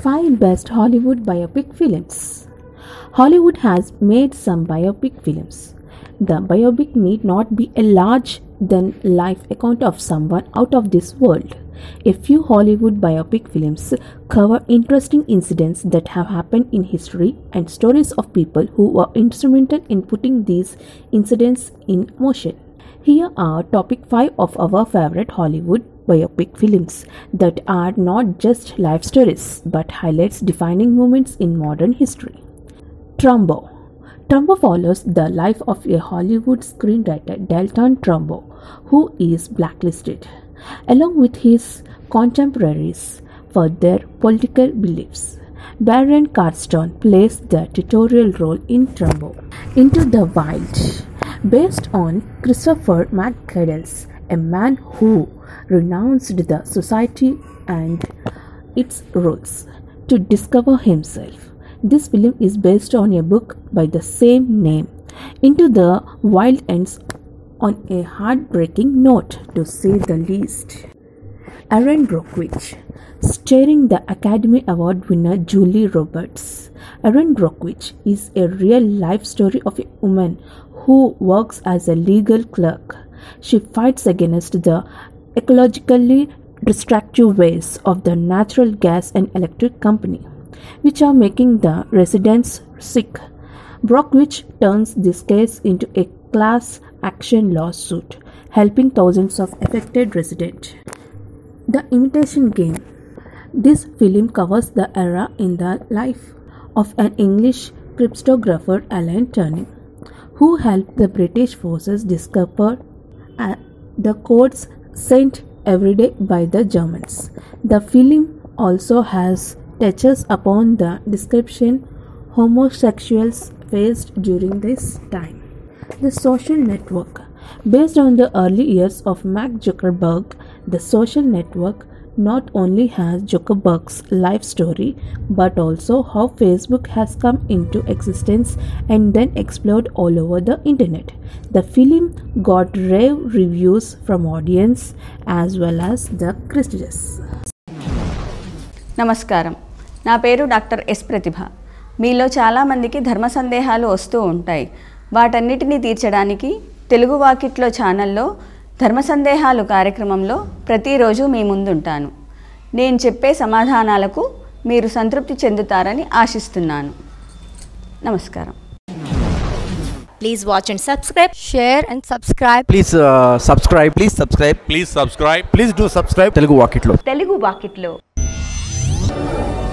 5 Best Hollywood Biopic Films. Hollywood has made some biopic films. The biopic need not be a large-than-life account of someone out of this world. A few Hollywood biopic films cover interesting incidents that have happened in history and stories of people who were instrumental in putting these incidents in motion. Here are topic 5 of our favorite Hollywood biopic films that are not just life stories but highlights defining moments in modern history. Trumbo. Trumbo follows the life of a Hollywood screenwriter, Dalton Trumbo, who is blacklisted, along with his contemporaries for their political beliefs. Baron Carston plays the tutorial role in Trumbo. Into the Wild. Based on Christopher McCandless, a man who renounced the society and its rules to discover himself. This film is based on a book by the same name. Into the Wild ends on a heartbreaking note, to say the least. Erin Brockovich, starring the Academy Award winner Julia Roberts. Erin Brockovich is a real-life story of a woman who works as a legal clerk. She fights against the ecologically destructive ways of the natural gas and electric company, which are making the residents sick. Brockovich turns this case into a class action lawsuit, helping thousands of affected residents. The Imitation Game. This film covers the era in the life of an English cryptographer, Alan Turing, who helped the British forces discover the codes sent every day by the Germans. The film also has touches upon the description homosexuals faced during this time. The Social Network. Based on the early years of Mark Zuckerberg, The Social Network not only has Zuckerberg's life story but also how Facebook has come into existence and then exploded all over the internet. The film got rave reviews from audience as well as the critics. నమస్కారం. నా పేరు doctor yes ప్రతిభ. మీలో చాలామందికి ధర్మ సందేహాలు వస్తూ ఉంటాయి. వాటన్నిటినీ తీర్చడానికి తెలుగు వాకిట్లో ఛానల్లో ధర్మ సందేహాలు కార్యక్రమంలో ప్రతిరోజు మీ ముందుంటాను. నేను చెప్పే సమాధానాలకు మీరు సంతృప్తి చెందుతారని ఆశిస్తున్నాను. నమస్కారం. Please watch and subscribe, share and subscribe. Please subscribe. Please subscribe. Please subscribe. Please do subscribe. Telugu Vakitlo. Telugu వాకిట్లో